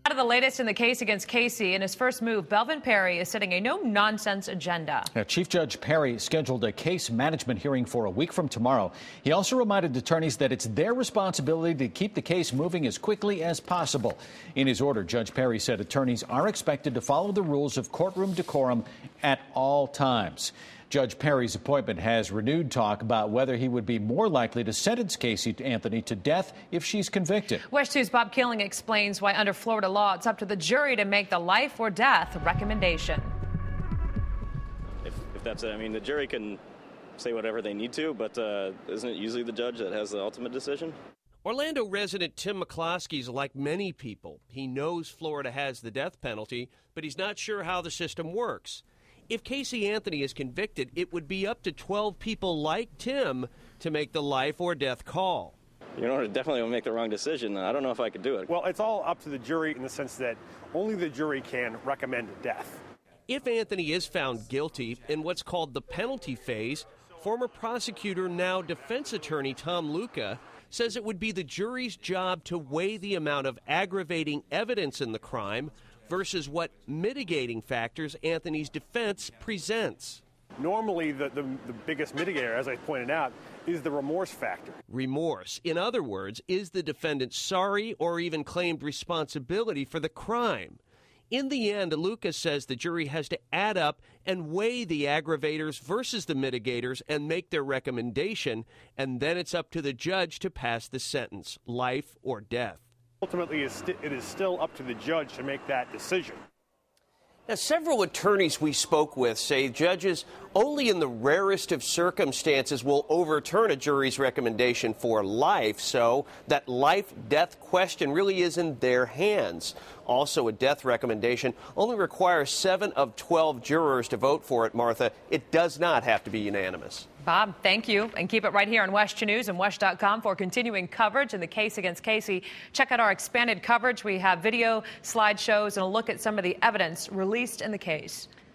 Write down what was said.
Out of the latest in the case against Casey, in his first move, Belvin Perry is setting a no-nonsense agenda. Chief Judge Perry scheduled a case management hearing for a week from tomorrow. He also reminded attorneys that it's their responsibility to keep the case moving as quickly as possible. In his order, Judge Perry said attorneys are expected to follow the rules of courtroom decorum at all times. Judge Perry's appointment has renewed talk about whether he would be more likely to sentence Casey Anthony to death if she's convicted. WESH 2's Bob Killing explains why under Florida law it's up to the jury to make the life or death recommendation. If that's it, I mean, the jury can say whatever they need to, but isn't it usually the judge that has the ultimate decision? Orlando resident Tim McCloskey's like many people. He knows Florida has the death penalty, but he's not sure how the system works. If Casey Anthony is convicted, it would be up to 12 people like Tim to make the life or death call. You know, it definitely will make the wrong decision. I don't know if I could do it. Well, it's all up to the jury in the sense that only the jury can recommend death. If Anthony is found guilty in what's called the penalty phase, former prosecutor, now defense attorney Tom Luca, says it would be the jury's job to weigh the amount of aggravating evidence in the crime versus what mitigating factors Anthony's defense presents. Normally, the biggest mitigator, as I pointed out, is the remorse factor. Remorse. In other words, is the defendant sorry or even claimed responsibility for the crime? In the end, Lucas says the jury has to add up and weigh the aggravators versus the mitigators and make their recommendation, and then it's up to the judge to pass the sentence, life or death. Ultimately, it is still up to the judge to make that decision. Now, several attorneys we spoke with say judges only in the rarest of circumstances will overturn a jury's recommendation for life, so that life-death question really is in their hands. Also, a death recommendation only requires 7 of 12 jurors to vote for it, Martha. It does not have to be unanimous. Bob, thank you. And keep it right here on WESH 2 News and WESH.com for continuing coverage in the case against Casey. Check out our expanded coverage. We have video, slideshows, and a look at some of the evidence released in the case.